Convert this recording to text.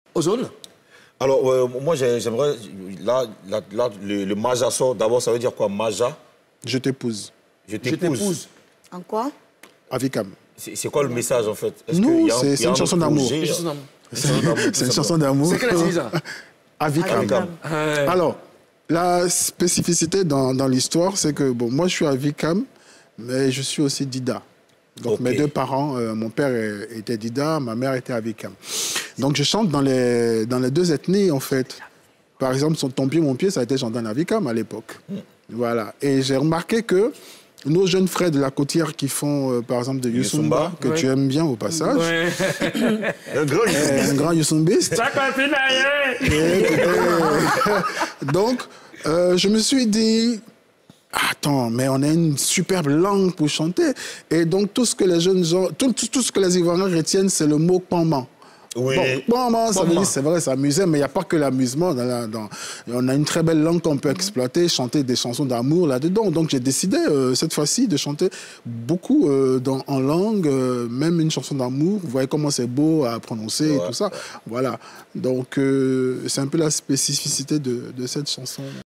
Ozone. Alors, moi, j'aimerais... Là, le Maja sort. D'abord, ça veut dire quoi, Maja? Je t'épouse. Je t'épouse. En quoi? Avikam. C'est quoi le message, en fait? Non, c'est une chanson d'amour. C'est une chanson d'amour. C'est quelle activité ça? Avikam. Alors, la spécificité dans l'histoire, c'est que, bon, moi, je suis Avikam, mais je suis aussi Dida. Donc, mes deux parents, mon père était Dida, ma mère était Avikam. Donc, je chante dans les deux ethnies, en fait. Par exemple, Ton pied, mon pied, ça a été chanté en Avikam à l'époque. Voilà. Et j'ai remarqué que nos jeunes frères de la côtière qui font, par exemple, de Youssumba, que tu aimes bien au passage. Un grand Youssumbiste. Donc, je me suis dit, attends, mais on a une superbe langue pour chanter. Et donc, tout ce que les jeunes gens, tout ce que les Ivoiriens retiennent, c'est le mot pamman. Oui. Bon, pamman, ça veut dire, c'est vrai, c'est amusant, mais il n'y a pas que l'amusement. On a une très belle langue qu'on peut exploiter, chanter des chansons d'amour là-dedans. Donc, j'ai décidé, cette fois-ci, de chanter beaucoup en langue, même une chanson d'amour. Vous voyez comment c'est beau à prononcer et tout ça. Voilà. Donc, c'est un peu la spécificité de cette chanson.